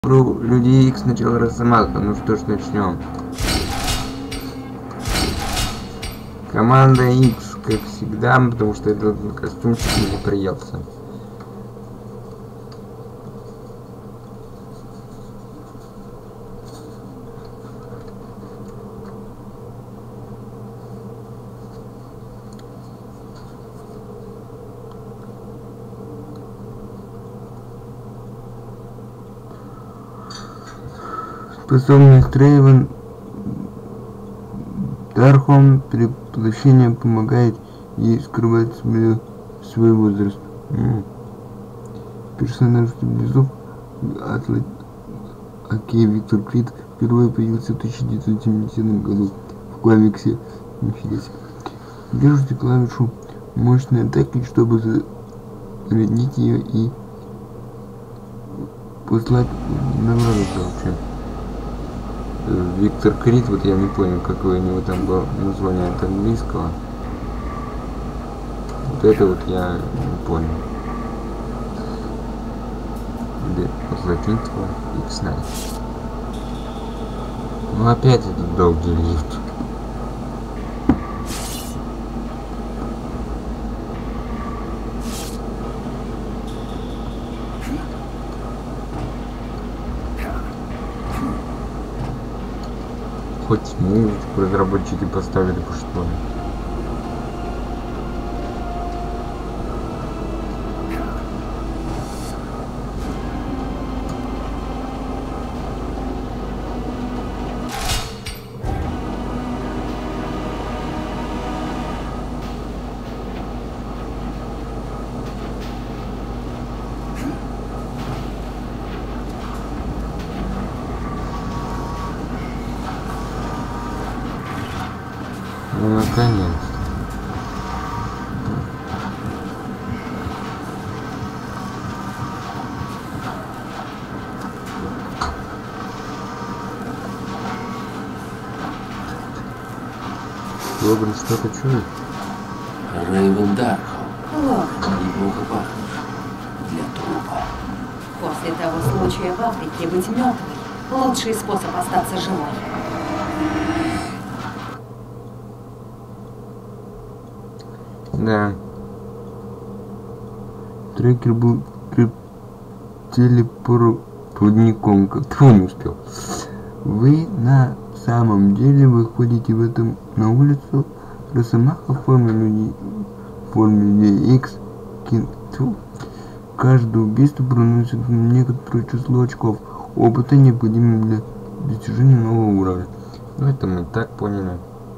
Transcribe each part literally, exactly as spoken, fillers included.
Люди Икс начал Росомаха. Ну что ж, начнем. Команда Икс, как всегда, потому что этот костюмчик мне приелся. Способность Рейвен Дархом перевоплощение помогает ей скрывать свой, свой возраст. М-м. Персонаж Близов Атлет Окей Виктор Крид впервые появился в тысяча девятьсот семидесятом году в комиксе Инфинити. Держите клавишу мощной атаки, чтобы зарядить ее и послать награду вообще. Виктор Крид, вот я не понял, какое у него там было название от английского. Вот это вот я не понял. Закинтова Икс Найт. Ну опять этот долгий лифт. Хоть музыку разработчики поставили, по что ли. Ну, наконец-то. Логан что-то чует? Рейвен Дархом. Неплохо пахнешь. Для трупа. После того случая в Африке быть мертвой — лучший способ остаться живой. Да. Трекер был телепроводником, как-то он не успел. Вы на самом деле выходите в этом на улицу Росомаха в форме людей, в форме людей Икс. Каждое убийство проносит некоторое число очков опыта, необходимых для достижения нового уровня. Ну это мы так поняли.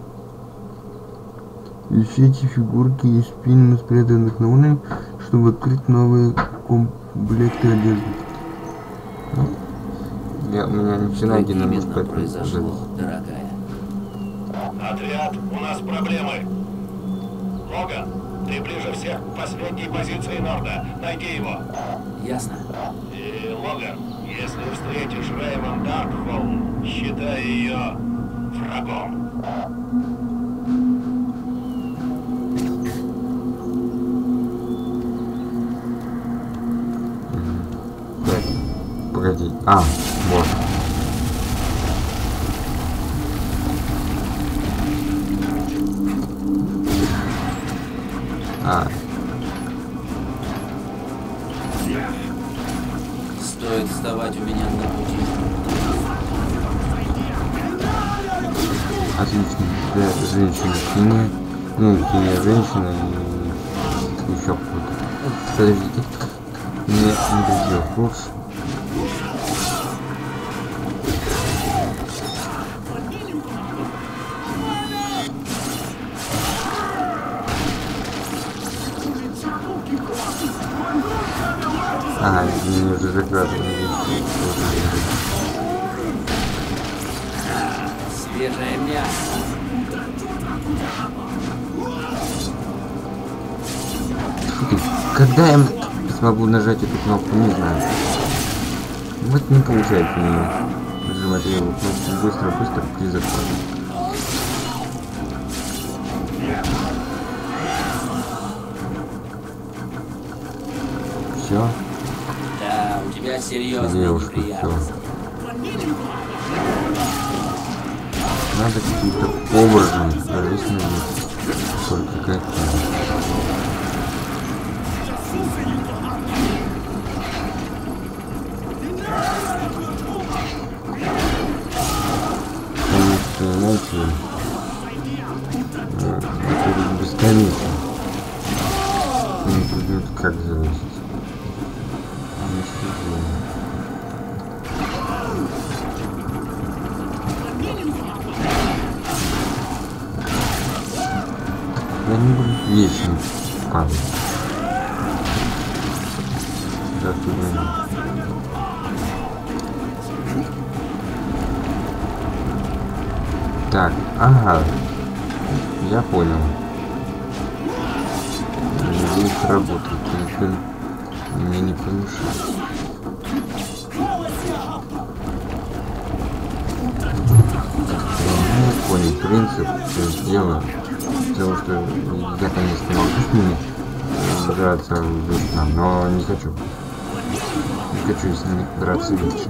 Ищите фигурки из фильмов, спрятанных на уровне, чтобы открыть новые комплекты одежды. Ну, я, у меня начинает именно произошло, дорогая. Отряд, у нас проблемы. Логан, ты ближе всех к последней позиции Норда. Найди его. Ясно. И, Логан, если встретишь Рейвен Даркхолм, считай ее врагом. Погоди. А, вот. А. Стоит вставать у меня на пути. Отлично. Для женщины кине. Ну, кине женщина и еще какой-то. Подождите. Мне не дадил курс. Ага, мне уже закладывали. Свежее мясо. Когда я смогу нажать эту кнопку, не знаю. Вот не получается мне нажимать ее кнопку быстро, быстро при закладе. Все. Да, у тебя тебя серьезные девушка, все. неприятности. Надо какие-то образы пролезть. Только какие. Потому что, знаете, э, это бесконечно. Не придет как зависит. Я не буду вечно падать. Да, туда. Так, ага. Я понял. Здесь работает. Телефон мне не помешает. Я понял принцип, все сделаю. Потому что я, конечно, могу с ними драться вечно, но не хочу. Не хочу с ними драться вечно.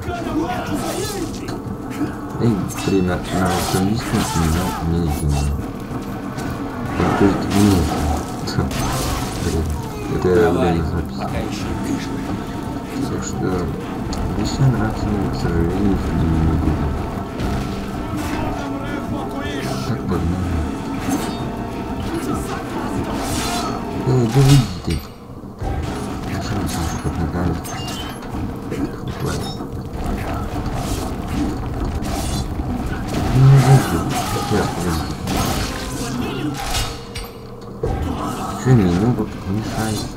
И время на русском языке мне не знаю. То есть не это время записи. Так что вечно драться, к сожалению, с ними не буду. Так больно. Эй, да выйди ты. Зачем ты еще как наконец-то? Ну, выйди. Сейчас, подожди. Че минуту мешается?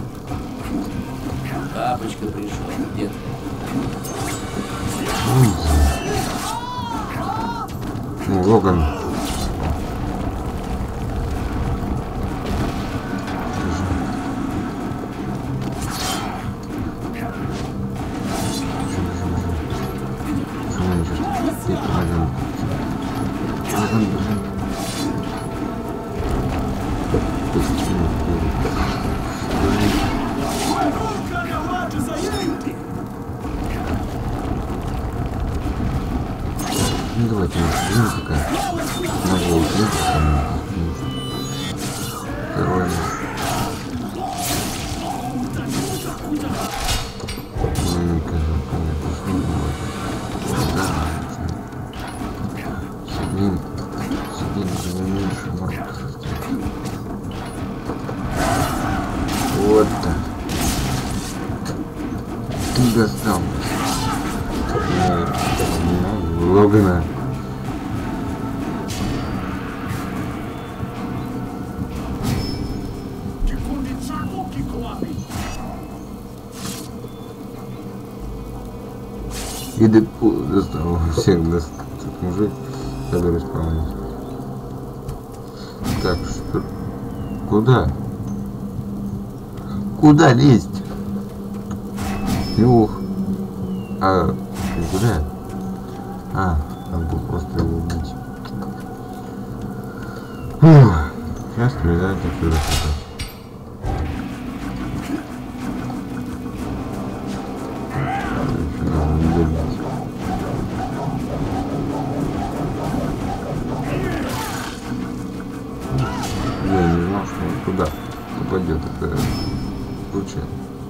Папочка пришел, детка. Ну, Логан. Ну давайте мы пока на волк второй. Вот так. Ты достал. Логана. И Дэдпул достал. Всех достал. Тут мужик, который исполняет. Так, что? Куда? Куда лезть? Юх. А, куда? А, надо было просто его убить. Фух. Сейчас стрелять отсюда. Я не знал, что он туда попадет. Это случайно.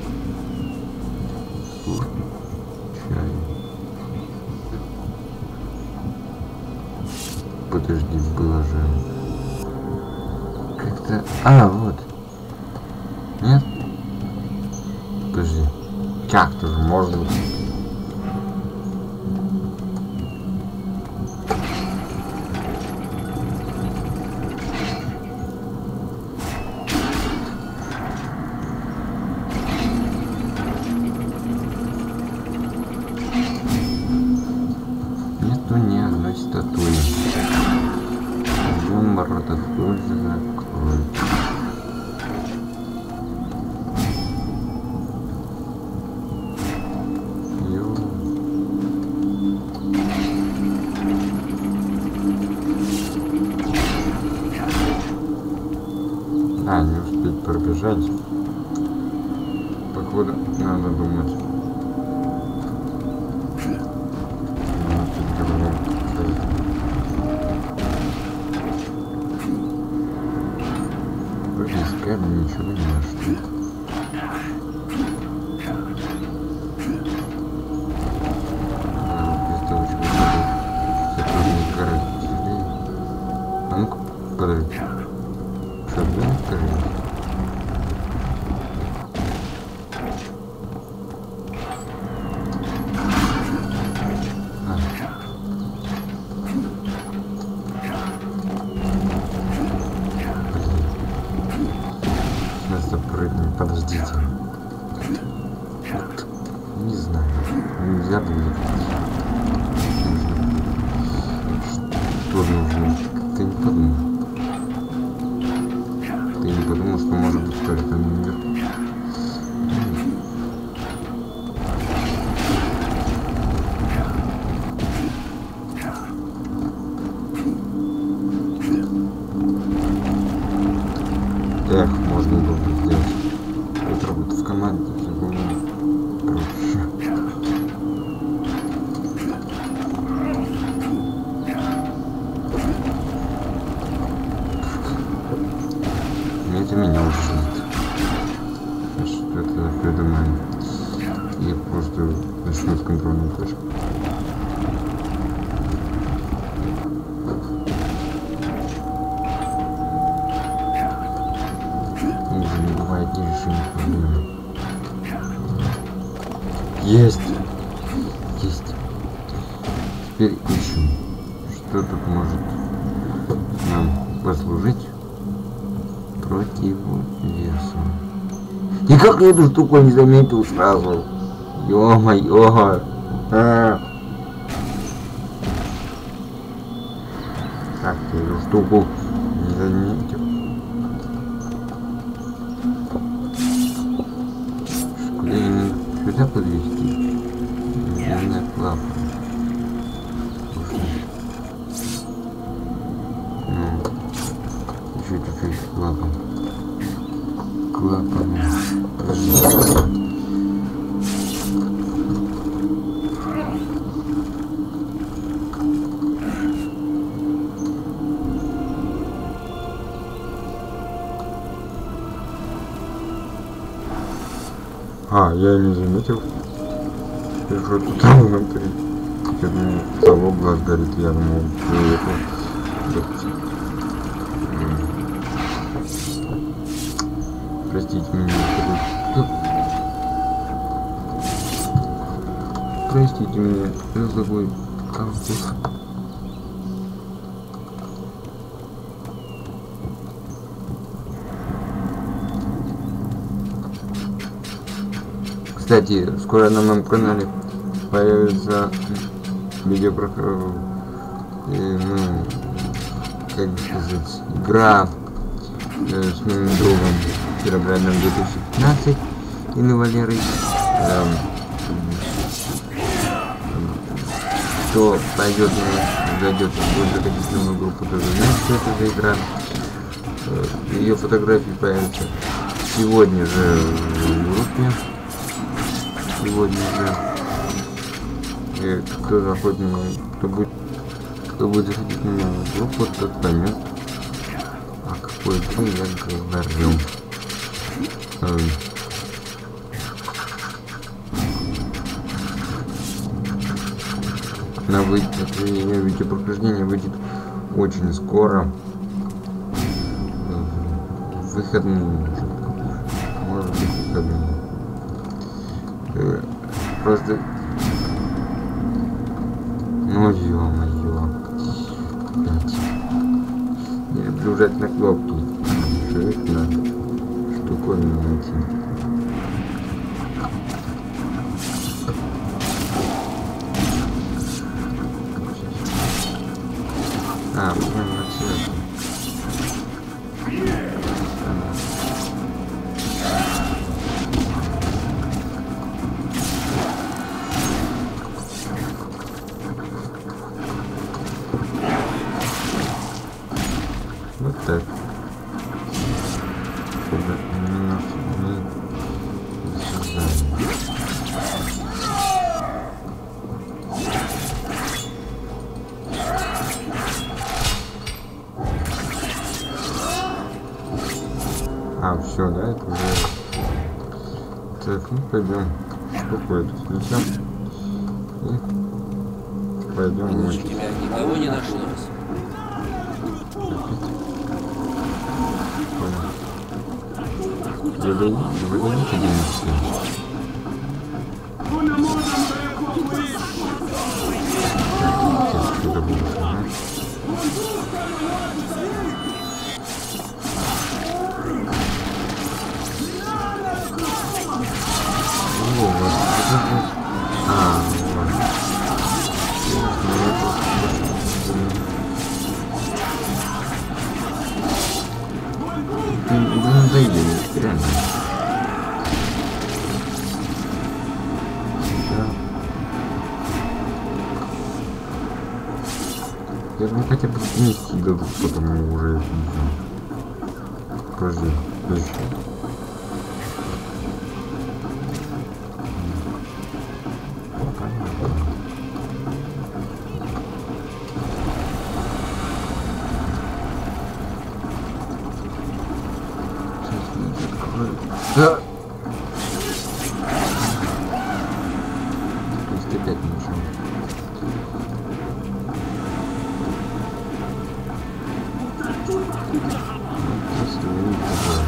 Случайно. Подожди, было же как-то... А, вот. Нет? Подожди. Как-то же можно... Нету ни одной статуи. Ждем ворота, тоже закроют. Йоу. А, не успеть пробежать. Походу, надо думать. реально ничего не знаю, что это. Без того, чего сотрудник горы. А ну-ка, подожди. Что, да, скажи? Подождите. Вот, не знаю. Нельзя было. Что нужно? Ты не подумал. Ты не подумал, что может быть только мир. Эх, можно было бы сделать. Вот работа в команде, все было проще. Это меня ужасает. Что это придумали? Я просто начну с контрольной точки. Уже не бывает нерешимых проблем. Есть! Есть. Теперь ищем, что тут может нам послужить противовесом. И как я эту штуку не заметил сразу? Ё-моё! А. Как ты эту штуку не заметил? Куда именно? Сюда подвести? Длинная клапа. Ну, еще чуть-чуть клапан. Клапан. А, я не заметил. Что тут там внутри? Что-то того глаз горит, я думал, что это. Простите меня, простите меня, я забыл кампус. Кстати, скоро на моем канале появится видео про, э, ну, как бы сказать, игра э, с моим другом Кировградом две тысячи пятнадцать и на Валерой. Э, кто пойдет и зайдет, будет заходить в новую группу, тоже знает, что это за игра. Э, ее фотографии появятся сегодня же в группе. Сегодня же. И кто заходит на кто будет, кто будет заходить на мою группу, тот поймет, о какой игре я говорю. На выйдет, видеопрохождение выйдет очень скоро. Выходные, может быть, выходные. Просто, ну ё-моё, опять. Я люблю жать на кнопки. Что это надо? Штуковину найти. А, прям на цвет. Вот так. Чтобы минут не создали. А, все, да, это уже... Так, ну пойдем. Какой тут включим. И пойдем Лучше мочить. тебя никого не нашлось. Выдадите денег всем. Что-то будет, ага. О, вот. А, вот. Да надоели, реально. Да. Я думаю, хотя бы вместе дадут, потом мы уже это не знаю. Подожди, подожди. Да. То есть опять ничего. Просто не такое,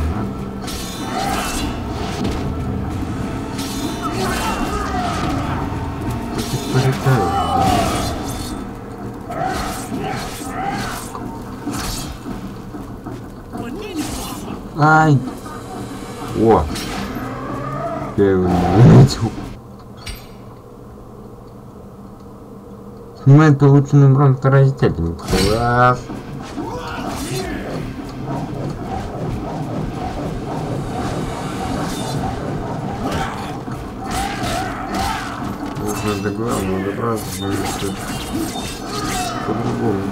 да? Ты полетаешь. Ай! О! Я его не заметил. Снимает полученный урон второстепенный. Класс! Нужно до главного добраться, потому что по-другому.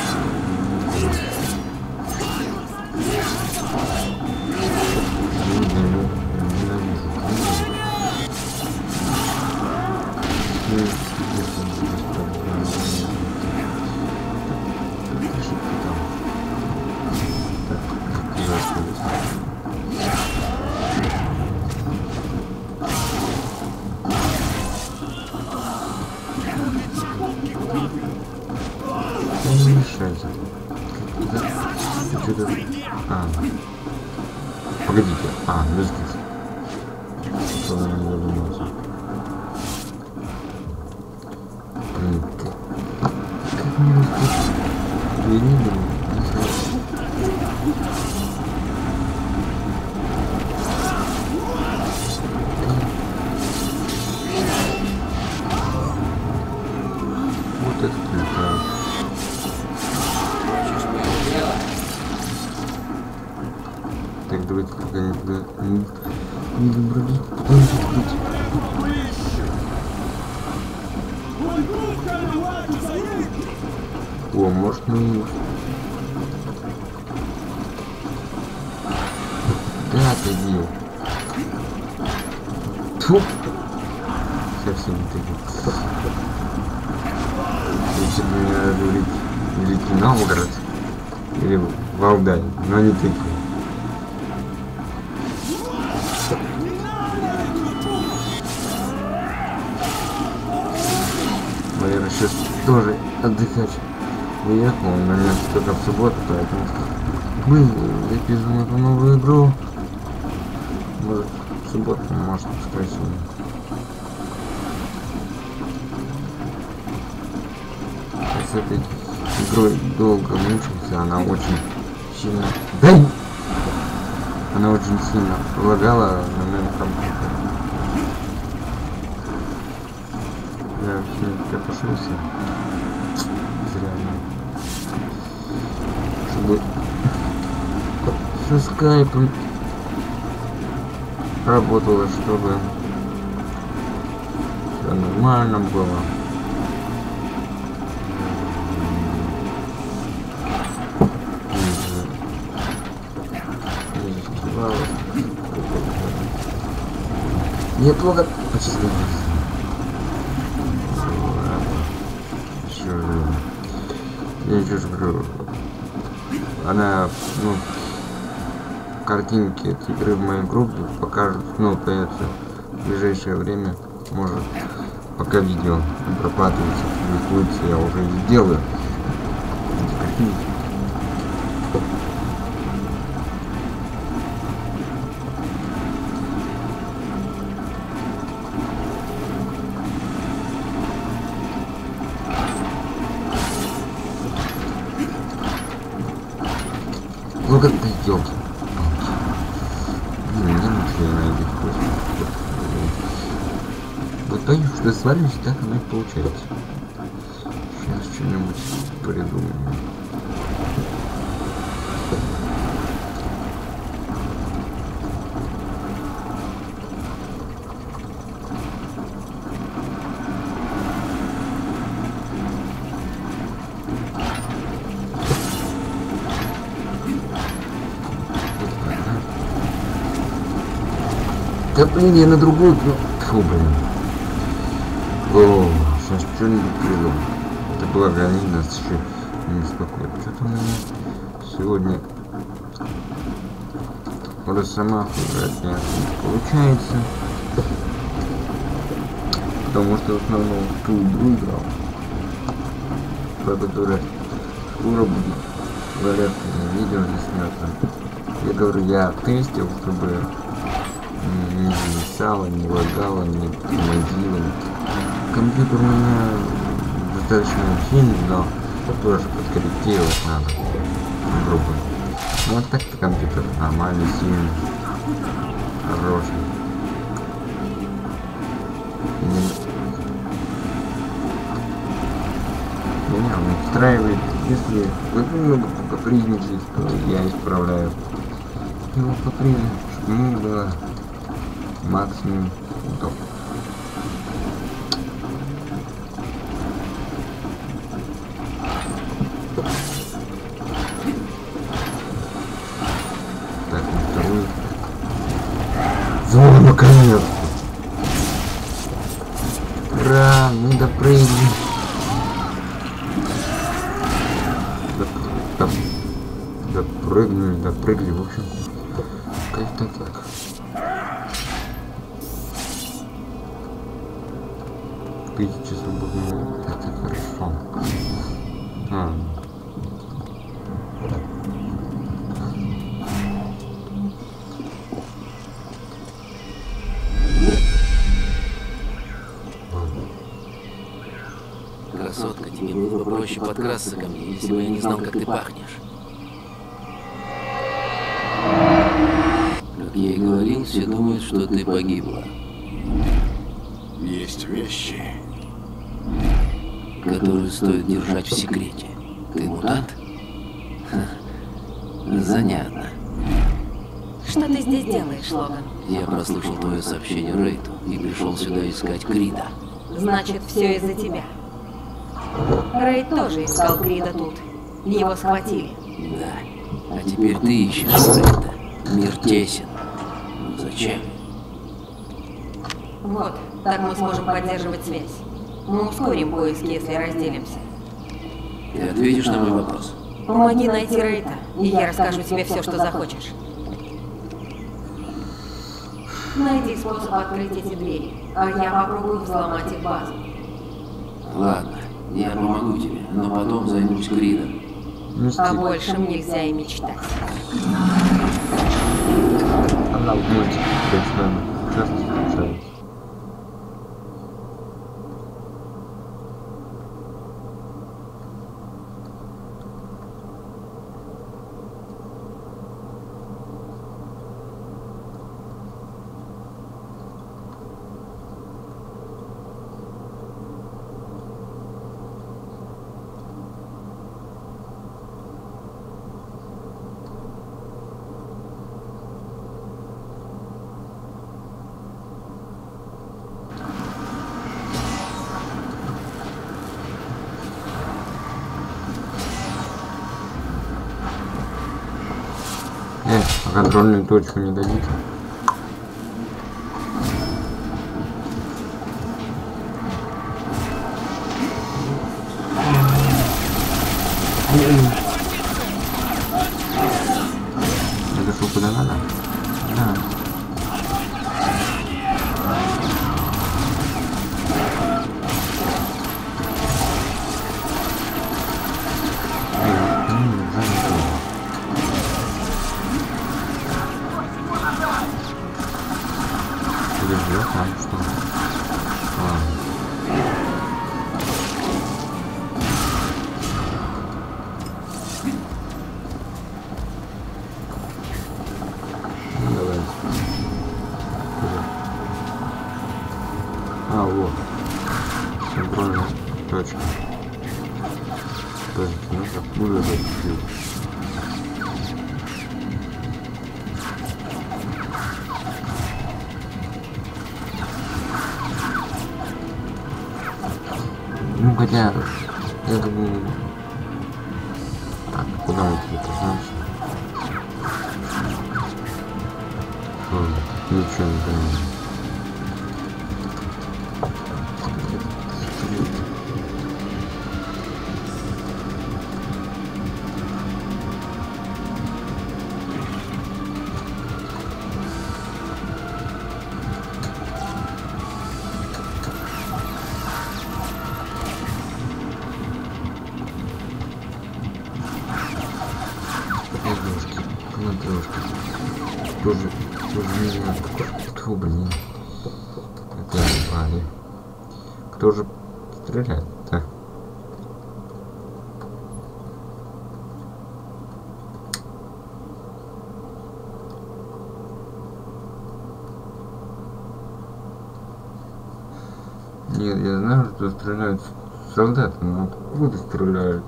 Не мешайте. Что-то... А. Погодите. А, здесь. Что-то не задумался. Блин, как... Как мне распустить? Я не думаю. Вот это летает. Хочешь мое дело? Так, давайте пока никуда не, не добрались, потом закрыть. О, может мы... Да, ты бил. Тьфу! Совсем не так. Если бы мне надо говорить Великий Новгород или Валдай, но не такие. Наверное, сейчас тоже отдыхать уехал, у меня только в субботу, поэтому мы записываем эту новую игру. Может в субботу, может в воскресенье. С этой игрой долго мучился, она очень сильно... Дай! Она очень сильно лагала на моем компьютере. Я вообще копошился. Зря. Чтобы со скайпом работало, чтобы все нормально было. Я плохо почувствовался. Еще же. Я еще же говорю. Она, ну, картинки от игры в моей группе покажут, ну, появится в ближайшее время, может, пока видео не пропадается, публикуется, я уже и сделаю эти картинки. Ну как ты елки? Блин, мне нужно найти вкус. Вот боюсь, что свалюсь, так оно и получается. Сейчас что-нибудь придумаем. Да блин, я на другую... Фу, блин. О, сейчас что-нибудь придумал. Это благо они нас еще не беспокоят. Что-то у меня сегодня Росомаху играть не получается. Потому что в основном в ту игру играл, про которую скоро будет, говорят, видео заснято. Я говорю, я тестил, чтобы не зависало, не лагало, не тормозило. Компьютер у меня достаточно сильный, но тоже подкорректировать надо, грубо. Ну вот так-то компьютер нормальный, сильный, хороший. Меня он устраивает. Если вы немного покапризничаете, то я исправляю его капризы, чтобы ему было максимум удобно. Так, на вторую. Вот, наконец! Ура, мы допрыгли. Доп, доп, допрыгнули, допрыгли, в общем. Как-то так. Тысяча свободных, это хорошо. А. Красотка, тебе было бы проще подкрасться ко мне, если бы я не знал, как ты пахнешь. Как я и говорил, все думают, что ты погибла. Есть вещи, Которую стоит держать в секрете. Ты мутант? Ха. Занятно. Что ты здесь делаешь, Логан? Я прослушал твое сообщение Рейту и пришел сюда искать Крида. Значит, все из-за тебя. Рейд тоже искал Крида тут. Его схватили. Да. А теперь ты ищешь Рейда. Мир тесен. Ну зачем? Вот, так мы сможем поддерживать связь. Мы ускорим поиски, если разделимся. Ты ответишь на мой вопрос? Помоги найти Рейта, и я расскажу тебе все, что захочешь. Найди способ открыть эти двери, а я попробую взломать их базу. Ладно, я помогу тебе, но потом займусь Кридом. О большем нельзя и мечтать. Она в мультике, конечно, часто встречается. Контрольную точку не дадите. Это что, куда надо? Подожди, ну как уже запустил. Ну хотя, я думаю... Так, куда мы припознаемся? Ничего не понимаю. Тоже, тоже не знаю, кто, блин, это упали. Кто же стреляет-то? Нет, я знаю, что стреляют солдаты, но откуда стреляют?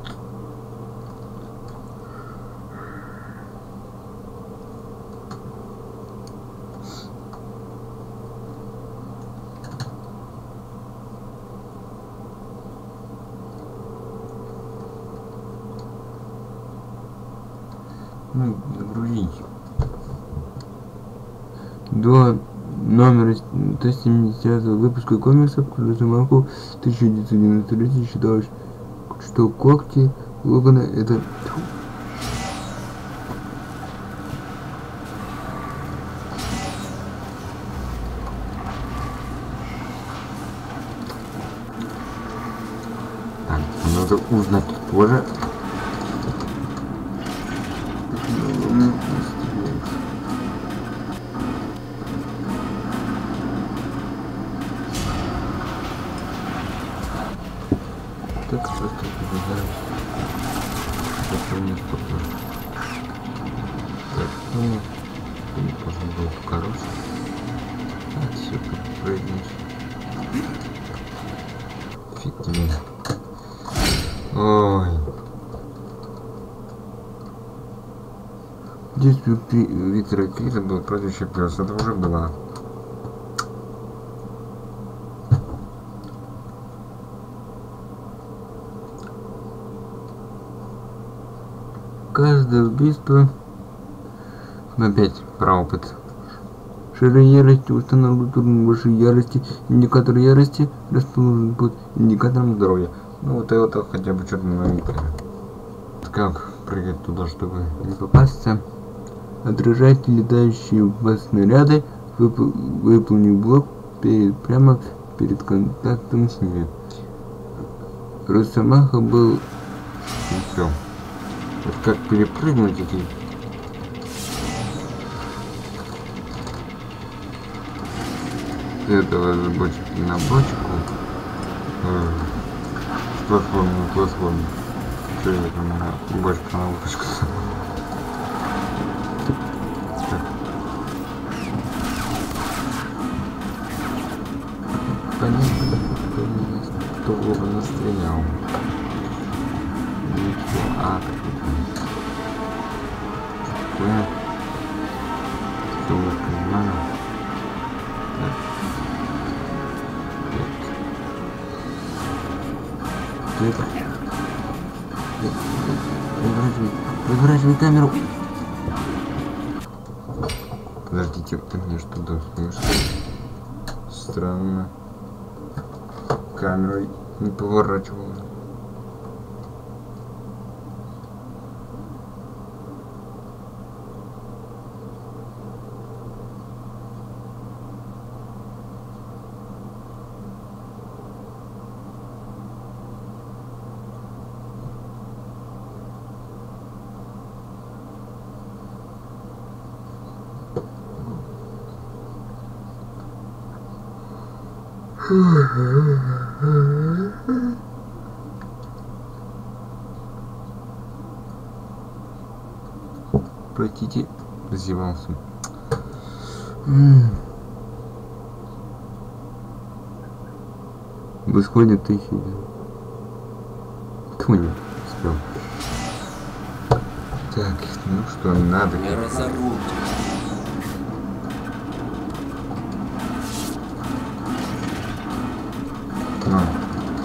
Ну, загрузить. До номера сто семидесятого выпуска комиксов Росомаху тысяча девятьсот девяносто третий считалось, что когти Логана это... Так, надо узнать тоже. Так просто побеждаем. Это не спорно. Так, ну, не должен был покороче. Отсюда прыгнуть. Фиг тебе. Ой. Действие Виктора Крида был прозвище плюс. Это уже было. Каждое убийство опять про опыт. Шире ярости установлен уровень большей ярости. Индикатор ярости расположен под индикатором здоровья. Ну вот это хотя бы что-то новенькое. Как прыгать туда, чтобы не попасться? Отражайте летающие в вас снаряды, выпол выполнив блок перед, прямо перед контактом с ними. Росомаха был... И все. Вот как перепрыгнуть эти... С этого с бочки на бочку. Э, с платформы на платформу. Что это там на бочка на бочку? Понятно, кто его настрелял. Ничего, а такое. Что мы понимаем? Что это? Выворачивай, выворачивай камеру. Подождите, ты мне что-то слышишь? Странно. Камерой не поворачивала. Простите, зевался. Восходит тысячи. Кто не? Все. Так, ну что, надо. Я разорву тебя. А.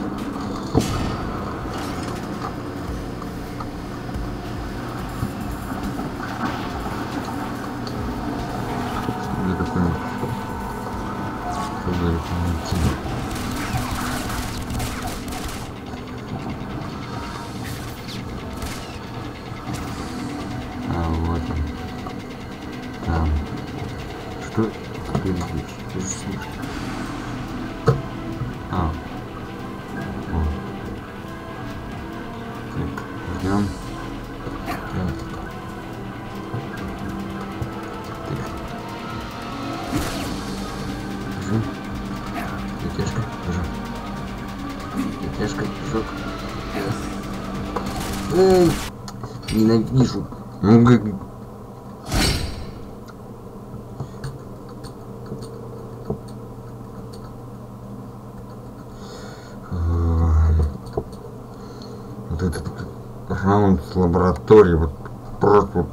Что это такое? Что за это? А, вот он. Там. Что ты видишь? Ты же слышишь? А. О. Так, ждем. Так. Так. Держи. Тетяшка, держи. Тетяшка, прыжок. Эй! Ненавижу. Ну как... Вот этот раунд с лаборатории вот просто вот...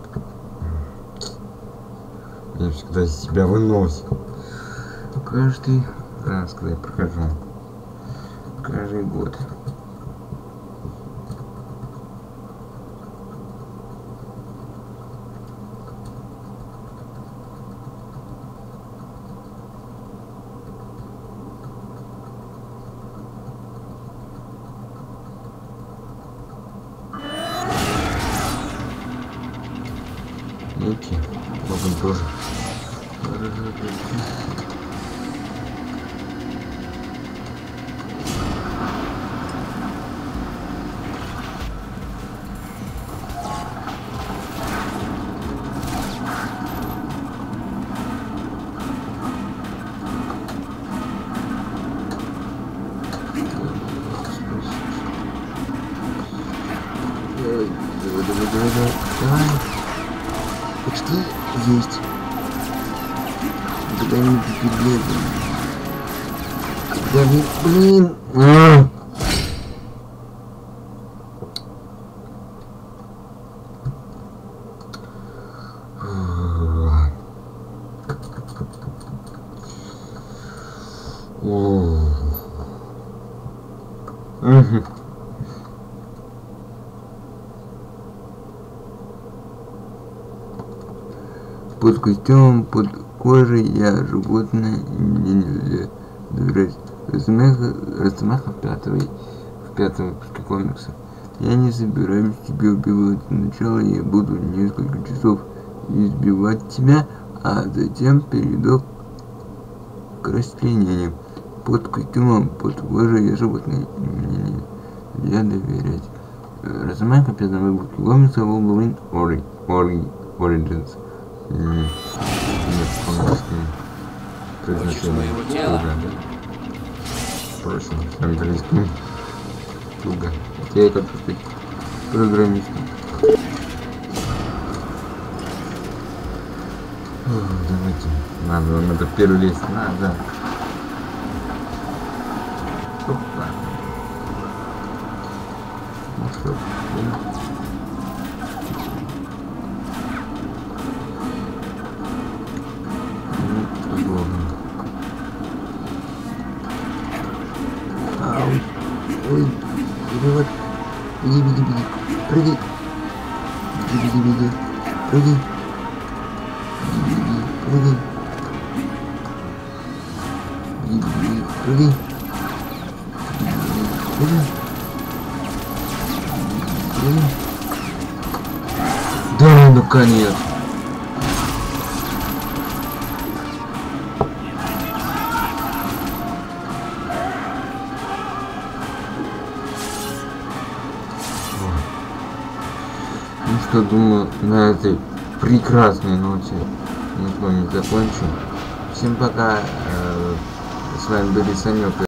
Я всегда из себя выносит. Каждый раз, когда я прохожу. Каждый год. Видите, Логан тоже. Давай, давай, давай, давай, давай. Почти есть. Когда-нибудь перелезем. Когда-нибудь, блин. А! Угу. Под костюмом, под кожей я животное, и мне нельзя доверять. Росомаха в пятого, в пятом выпуске комикса. Я не собираюсь тебя убивать. Сначала я буду несколько часов избивать тебя, а затем перейду к расчленению. Под костюмом, под кожей я животное, и мне нельзя доверять. Росомаха в пятом выпуске комикса Wolverine Origins. Нет, по-английски произношение туго. Впрочем, с английским туго. Я как быть программистом. Давайте. Надо, надо первый лезть. Надо. Опа. Ну что, ой, перевод. Беги, беги, беги. Прыгай. Беги, беги, беги. Прыгай. Беги, беги, прыгай. Беги, беги, прыгай. Прыгай. Прыгай. Да, наконец. Ну что, думаю, на этой прекрасной ноте мы с вами закончим. Всем пока. С вами были Санек.